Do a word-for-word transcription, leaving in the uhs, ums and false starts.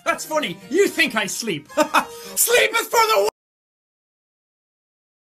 That's funny. You think I sleep. Sleep is for the